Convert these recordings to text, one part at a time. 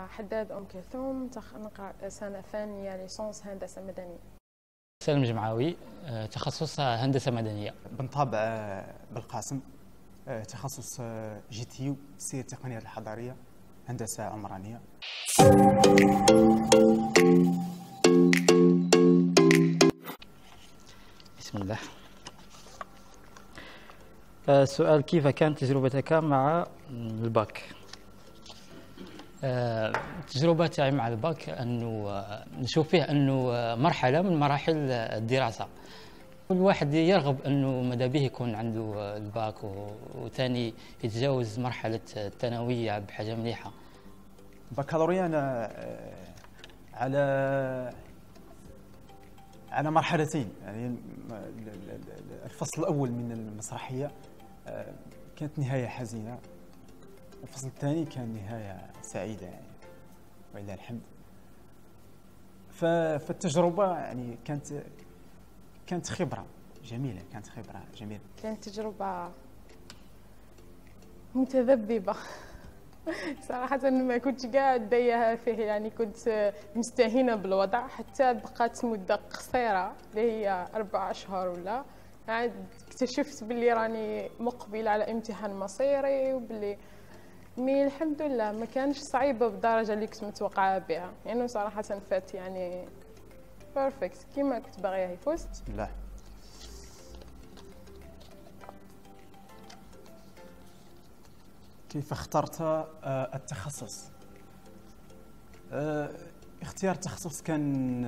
حداد أم كلثوم، نقرأ سنة ثانية ليسونس هندسة مدنية. سالم جمعاوي، تخصص هندسة مدنية. بن طابع بالقاسم، تخصص جي تي يو سير التقنيات الحضارية، هندسة عمرانية. بسم الله. السؤال: كيف كانت تجربتك مع الباك؟ التجربة تاعي مع الباك أنه نشوف فيه أنه مرحلة من مراحل الدراسة. كل واحد يرغب أنه ماذا به يكون عنده الباك وثاني يتجاوز مرحلة الثانوية بحاجة مليحة. البكالوريا أنا على مرحلتين، يعني الفصل الأول من المسرحية كانت نهاية حزينة، الفصل الثاني كان نهاية سعيدة يعني ولله الحمد. فالتجربة يعني كانت خبرة جميلة، كانت تجربة متذبذبة صراحة. ما كنتش قاعد دايها فيه، يعني كنت مستهينة بالوضع حتى بقات مدة قصيرة اللي هي 4 أشهر ولا عاد اكتشفت باللي راني مقبل على امتحان مصيري، وباللي الحمد لله ما كانش صعيبة بالدرجة اللي كنت متوقعة بها، لأنه يعني صراحة فات يعني بيرفكت كيما كنت باغياه يفوز. بسم الله. كيف اخترت التخصص؟ اختيار التخصص كان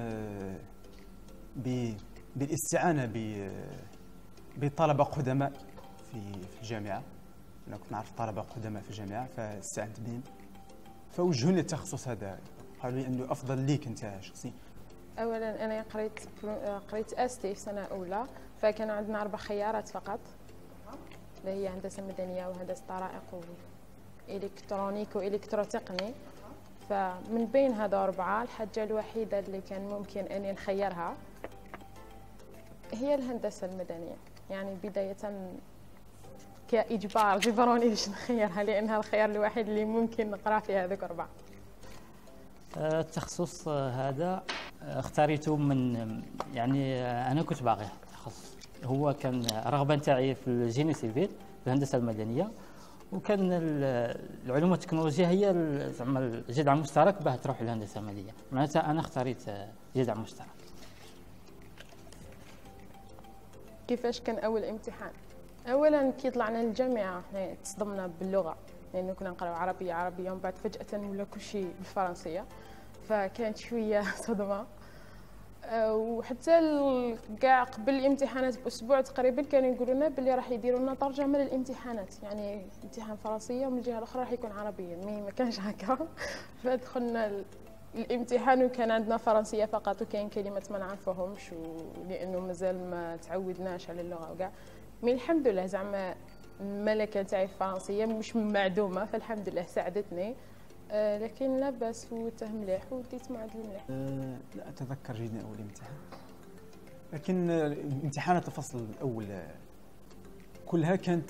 بالاستعانة بطلبة قدماء في الجامعة. أنا كنت نعرف طلبة قدماء في الجامعة فاستعنت بهم فوجهوني التخصص هذا، قالوا لي أنه أفضل ليك أنت شخصيا. أولا أنا قريت أستي في سنة أولى، فكان عندنا 4 خيارات فقط اللي هي هندسة مدنية وهندسة طرائق وإلكترونيك وإلكتروتقني. فمن بين هذا 4 الحاجة الوحيدة اللي كان ممكن أني نخيرها هي الهندسة المدنية، يعني بداية كإجبار جبروني باش نخيرها لأنها الخيار الوحيد اللي ممكن نقرأ فيه هذوك 4. التخصص هذا اختاريته من يعني أنا كنت باغي التخصص، هو كان رغبة تاعي في الجيني سيفيل الهندسة المدنية، وكان العلوم والتكنولوجيا هي زعما الجذع المشترك باه تروح للهندسة المدنية، معناتها أنا اختاريت جذع مشترك. كيفاش كان أول امتحان؟ أولا كي طلعنا للجامعة احنا تصدمنا باللغة، لأنه كنا نقراو عربية ومن بعد فجأة ولا كل شيء بالفرنسية، فكانت شوية صدمة. وحتى كاع قبل الامتحانات بأسبوع تقريبا كانوا يقولوا لنا باللي راح يديروا لنا ترجمة للامتحانات، يعني امتحان فرنسية ومن الجهة الأخرى راح يكون عربيا، ما كانش هكا. فدخلنا الامتحان وكان عندنا فرنسية فقط وكاين كلمات ما نعرفوهمش، لأنه مازال ما تعودناش على اللغة وكاع. الحمد لله زعما الملكة تاعي الفرنسية مش معدومة، فالحمد لله ساعدتني. لكن لا بأس فوته مليح وديت معدل مليح. لا أتذكر جيدا أول امتحان، لكن امتحانات الفصل الأول كلها كانت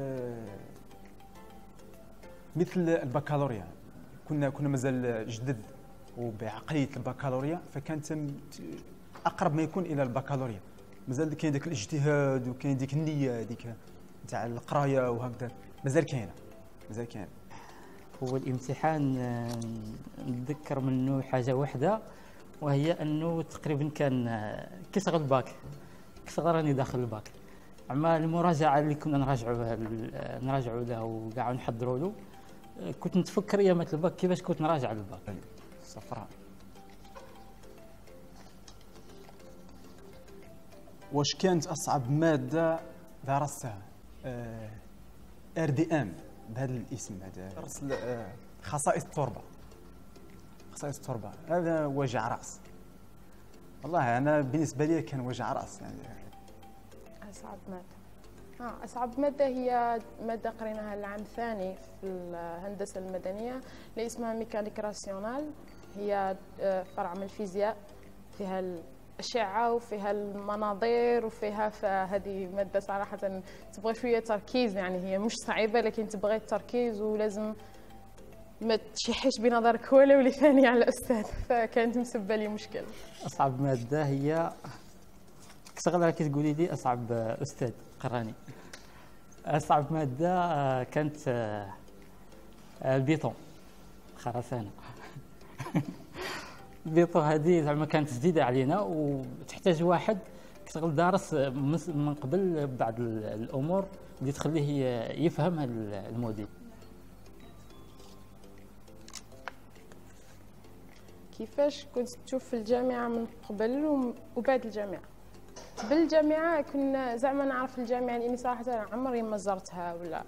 مثل البكالوريا، كنا مازال جدد وبعقلية البكالوريا، فكانت أقرب ما يكون إلى البكالوريا. مازال كاين داك الاجتهاد وكاين ديك النية ديك تاع القراية وهكذا، مازال كاينة. هو الامتحان نتذكر منه حاجة واحدة، وهي أنه تقريبا كان كي صغر الباك، كي صغر راني داخل الباك، أما المراجعة اللي كنا نراجعوا له وقاعد نحضروا له، كنت نتفكر أيامات الباك كيفاش كنت نراجع الباك. صفراء. واش كانت أصعب مادة درستها؟ RDM بهذا الاسم هذا، خصائص التربة، هذا وجع رأس والله. أنا بالنسبة لي كان وجع رأس يعني. أصعب مادة هي مادة قريناها العام الثاني في الهندسة المدنية اللي اسمها ميكانيك راسيونال، هي فرع من الفيزياء، فيها الأشعة وفيها المناظير وفيها، فهذه مادة صراحة تبغى شوية تركيز، يعني هي مش صعيبة لكن تبغى التركيز ولازم ما تشحش بنظرك ولو لثانية على الأستاذ، فكانت مسبة لي مشكل. اصعب ماده هي كتغلى كي تقولي لي اصعب استاذ قراني. اصعب ماده كانت البيطون، خرسانه. البيطون هذه زعما كانت جديده علينا وتحتاج واحد كتغل دارس من قبل بعض الامور اللي تخليه يفهم هذا الموديل. كيفاش كنت تشوف في الجامعة من قبل وبعد الجامعة؟ بالجامعة كنا زعما نعرف الجامعة لأني صراحة عمري ما زرتها ولا،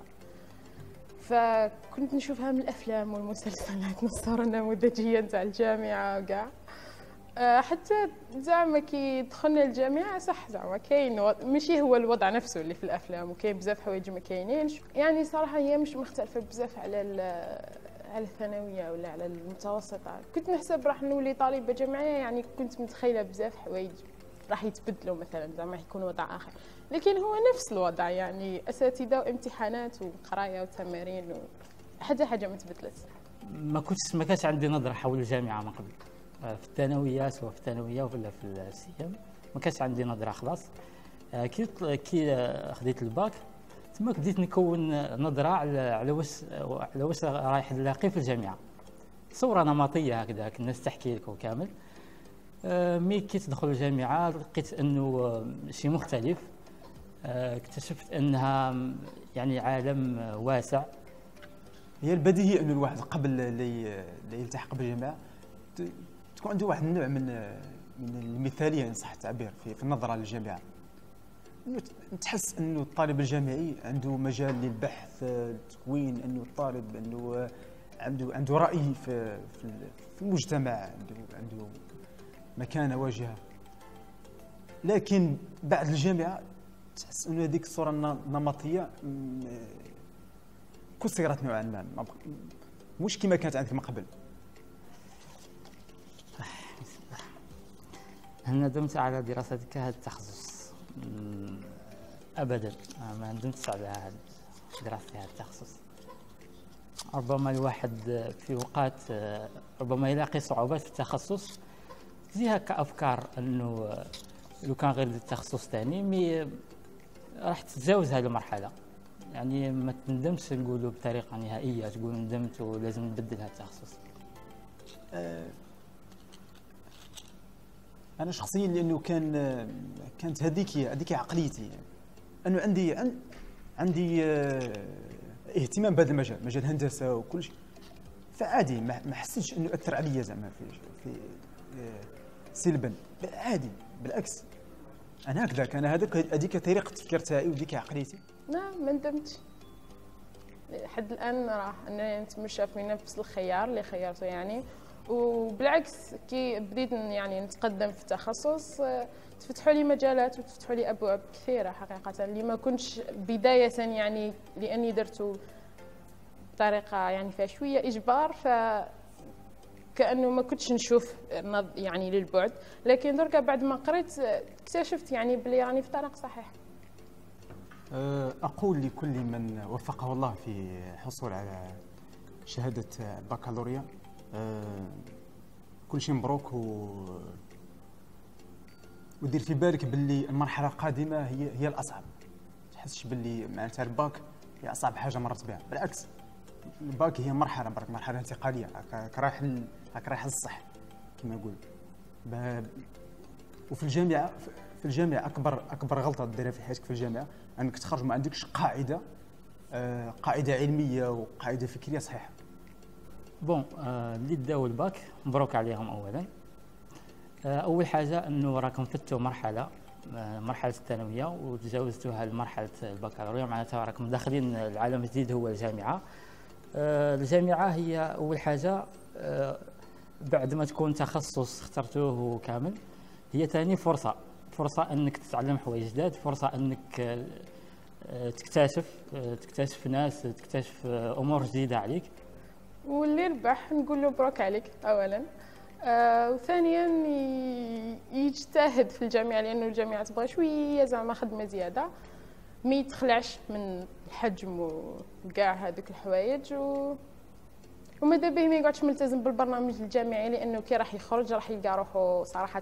فكنت نشوفها من الأفلام والمسلسلات، الصورة النموذجية نتاع الجامعة وكاع. حتى زعما كي دخلنا الجامعة صح زعما كاين ماشي هو الوضع نفسه اللي في الأفلام، وكاين بزاف حوايج ما كاينينش. يعني صراحة هي مش مختلفة بزاف على الثانوية ولا على المتوسطة. كنت نحسب راح نولي طالبة جامعية، يعني كنت متخيلة بزاف حوايج راح يتبدلوا مثلا زعما يكون وضع آخر، لكن هو نفس الوضع، يعني أساتذة وامتحانات وقراية وتمارين حاجة ما تبدلت. ما كانش عندي نظرة حول الجامعة من قبل، في الثانوية سواء في الثانوية ولا في السيام ما كانش عندي نظرة خلاص. كي خديت الباك تما بديت نكون نظرة على واش رايح نلاقي في الجامعة، صورة نمطية هكذا الناس تحكي لك وكامل. مي كي تدخل الجامعة لقيت انه شيء مختلف، اكتشفت انها يعني عالم واسع. هي البديهي انه الواحد قبل اللي يلتحق بالجامعة تكون عنده واحد النوع من المثالية ان صح التعبير في النظرة للجامعة. تحس انه الطالب الجامعي عنده مجال للبحث، التكوين، انه الطالب انه عنده رأي في المجتمع، عنده مكانة واجهة. لكن بعد الجامعة تحس انه هذيك الصورة النمطية كسرت نوعا ما، مش كما كانت عندك من قبل. هل ندمت على دراستك هذا التخصص؟ ابدا ما ندمتش على دراستي هذا التخصص. ربما الواحد في اوقات ربما يلاقي صعوبات في التخصص، تجيها كافكار انه لو كان غير التخصص ثاني راح تتجاوز هذه المرحله. يعني ما تندمش نقولوا بطريقه نهائيه تقول ندمت ولازم نبدل هذا التخصص. انا شخصيا لانه كانت هذيك عقليتي، انه عندي اهتمام بهذا المجال، مجال الهندسه وكل شيء، فعادي ما حسيتش انه اثر عليا زعما في سلبا، عادي بالعكس. انا هكذاك، انا هذيك طريقه التفكير تاعي وديك عقليتي. لا ما ندمتش لحد الان، راح انني نتمشى في نفس الخيار اللي خيرته يعني. وبالعكس كي بديت يعني نتقدم في التخصص تفتحوا لي مجالات وتفتحوا لي ابواب كثيره حقيقه اللي ما كنتش بدايه، يعني لاني درته بطريقه يعني فيها شويه اجبار، ف كانه ما كنتش نشوف يعني للبعد. لكن دركا بعد ما قريت اكتشفت يعني بلي راني في طريق صحيح. اقول لكل من وفقه الله في حصول على شهاده البكالوريا كل شيء مبروك، ودير في بالك باللي المرحله القادمه هي الاصعب. ما تحسش باللي معناتها الباك هي اصعب حاجه مرت بها، بالعكس الباك هي مرحله انتقاليه، راك رايح للصح كما نقول. وفي الجامعه اكبر غلطه ديرها في حياتك في الجامعه انك تخرج ما عندكش قاعده علميه وقاعده فكريه صحيحه. بون اللي داو الباك مبروك عليهم اولا. اول حاجه انه راكم فتوا مرحله الثانويه وتجاوزتوها لمرحله البكالوريا، معناتها راكم داخلين العالم الجديد هو الجامعه. الجامعه هي اول حاجه بعد ما تكون تخصص اخترتوه كامل، هي ثاني فرصه انك تتعلم حوايج جداد، فرصه انك تكتشف ناس، تكتشف امور جديده عليك. واللي ربح نقول له مبروك عليك اولا. وثانيا يجتهد في الجامعه، لانه الجامعه تبغى شويه زعما خدمه زياده، ما يتخلعش من الحجم وكاع هذوك الحوايج، وماذا به ما يقعدش ملتزم بالبرنامج الجامعي، لانه كي راح يخرج راح يلقى روحو صراحه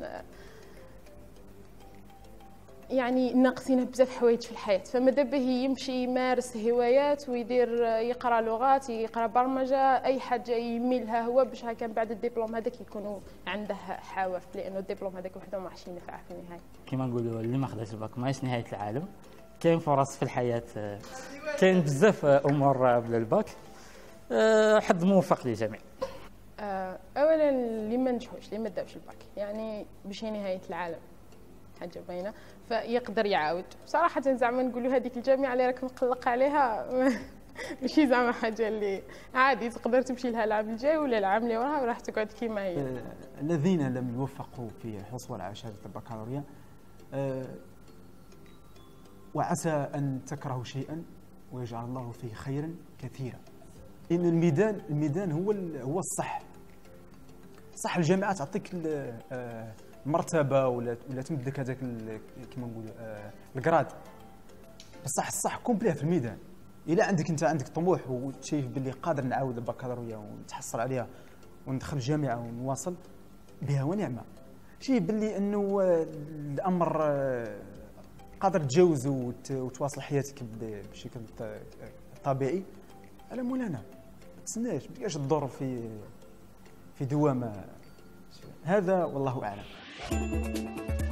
يعني ناقصين بزاف حوايج في الحياه. فماذا به يمشي يمارس هوايات ويدير، يقرا لغات، يقرا برمجه، اي حاجه يميلها هو، باش هكا بعد الدبلوم هذاك يكون عنده حواف، لانه الدبلوم هذاك وحده ما راحش ينفع في النهايه. كما نقولوا اللي ما خداش الباك ماهيش نهايه العالم، كاين فرص في الحياه، كاين بزاف امور بلا الباك. حظ موفق للجميع. اولا اللي ما نجحوش، اللي ما داوش الباك، يعني ماشي نهايه العالم، حاجه باينه، فيقدر يعاود. صراحه زعما نقولوا هذيك الجامعه اللي راك مقلق عليها ماشي زعما حاجه اللي عادي تقدر تمشي لها العام الجاي ولا العام اللي وراها وراح تقعد كيما هي. الذين لم يوفقوا في حصول على شهاده البكالوريا وعسى ان تكرهوا شيئا ويجعل الله فيه خيرا كثيرا. ان الميدان هو الصح. صح الجامعه تعطيك المرتبه ولا تمد لك هذاك كيما نقولوا الكراد، بصح الصح كومبليه في الميدان. الا انت عندك طموح وشايف باللي قادر نعاود البكالوريا ونتحصل عليها وندخل الجامعه ونواصل بها ونعمه، شايف باللي انه الامر قادر تجاوز وتواصل حياتك بشكل طبيعي، على مولانا ما تسناش، ما تبقاش تدور في دوامه. هذا والله اعلم.